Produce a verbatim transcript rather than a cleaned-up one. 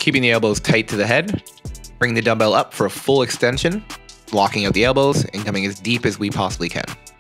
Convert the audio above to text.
Keeping the elbows tight to the head, bring the dumbbell up for a full extension, blocking out the elbows and coming as deep as we possibly can.